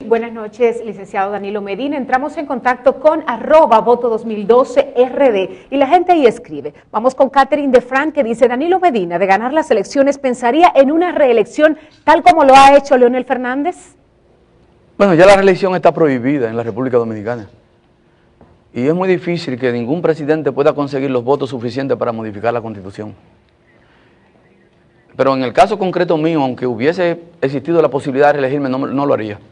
Buenas noches, licenciado Danilo Medina. Entramos en contacto con @voto2012RD y la gente ahí escribe. Vamos con Catherine de Frank, que dice: Danilo Medina, de ganar las elecciones, ¿pensaría en una reelección tal como lo ha hecho Leonel Fernández? Bueno, ya la reelección está prohibida en la República Dominicana. Y es muy difícil que ningún presidente pueda conseguir los votos suficientes para modificar la Constitución. Pero en el caso concreto mío, aunque hubiese existido la posibilidad de reelegirme, no lo haría.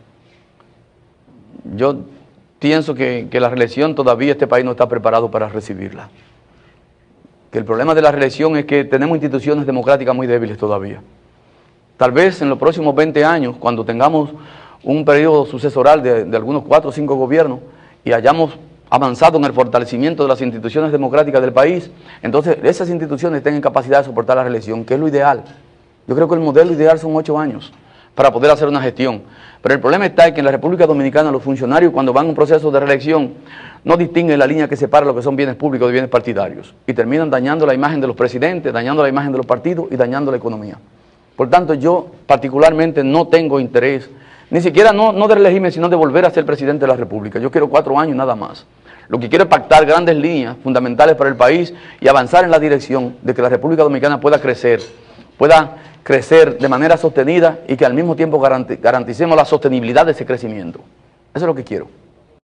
Yo pienso que la reelección todavía este país no está preparado para recibirla. Que el problema de la reelección es que tenemos instituciones democráticas muy débiles todavía. Tal vez en los próximos 20 años, cuando tengamos un periodo sucesoral de algunos 4 o 5 gobiernos y hayamos avanzado en el fortalecimiento de las instituciones democráticas del país, entonces esas instituciones tengan capacidad de soportar la reelección, que es lo ideal. Yo creo que el modelo ideal son 8 años para poder hacer una gestión. Pero el problema está en que en la República Dominicana los funcionarios, cuando van a un proceso de reelección, no distinguen la línea que separa lo que son bienes públicos de bienes partidarios y terminan dañando la imagen de los presidentes, dañando la imagen de los partidos y dañando la economía. Por tanto, yo particularmente no tengo interés, ni siquiera no de reelegirme, sino de volver a ser presidente de la República. Yo quiero 4 años nada más. Lo que quiero es pactar grandes líneas fundamentales para el país y avanzar en la dirección de que la República Dominicana pueda crecer de manera sostenida y que al mismo tiempo garanticemos la sostenibilidad de ese crecimiento. Eso es lo que quiero.